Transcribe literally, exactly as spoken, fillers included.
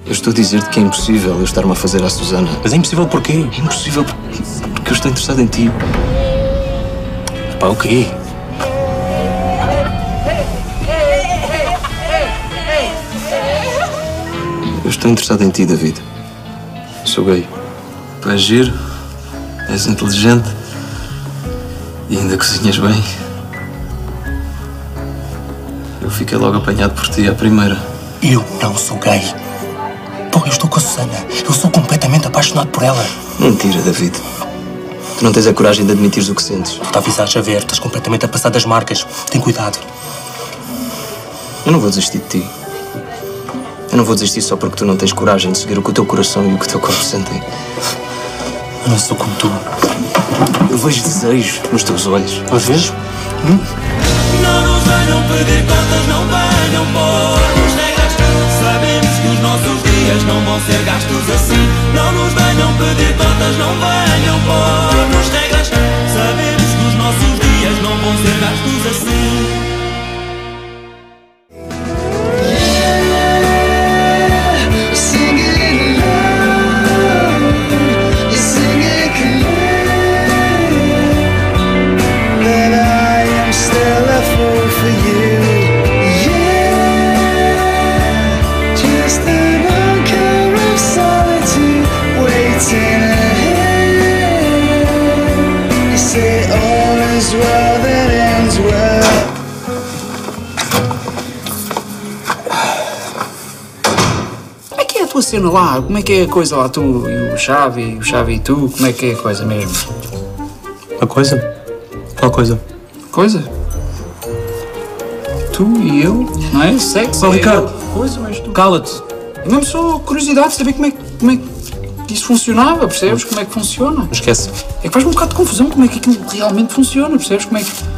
Eu estou a dizer-te que é impossível eu estar-me a fazer à Susana. Mas é impossível porquê? É impossível porque eu estou interessado em ti. Pá, o quê? Eu estou interessado em ti, David. Sou gay. Tu és giro, és inteligente e ainda cozinhas bem. Eu fiquei logo apanhado por ti à primeira. Eu não sou gay. Pô, eu estou com a Susana. Eu sou completamente apaixonado por ela. Mentira, David. Tu não tens a coragem de admitires o que sentes. Tu te avisares a ver, estás completamente a passar das marcas. Tem cuidado. Eu não vou desistir de ti. Eu não vou desistir só porque tu não tens coragem de seguir o que o teu coração e o que o teu corpo sentem. Eu não sou como tu. Eu vejo desejo nos teus olhos. Às vezes? Hum? Não nos venham pedir contas, não venham pôr-nos regras. Sabemos que os nossos dias não vão ser gastos assim. Não nos venham pedir contas, não venham pôr-nos regras. Sabemos que os nossos dias não vão ser gastos assim. Como é que é a tua cena lá? Como é que é a coisa lá? Tu e o Xavi, o Xavi e tu, como é que é a coisa mesmo? A coisa? Qual coisa? Coisa? Tu e eu, não é? Sexo, Oh, é Ricardo. coisa, mas tu... Cala-te. Eu mesmo só curiosidade de saber como é, que- como é que isso funcionava, percebes? Como é que funciona? Não esquece. É que faz-me um bocado de confusão como é que aquilo realmente funciona, percebes? Como é que...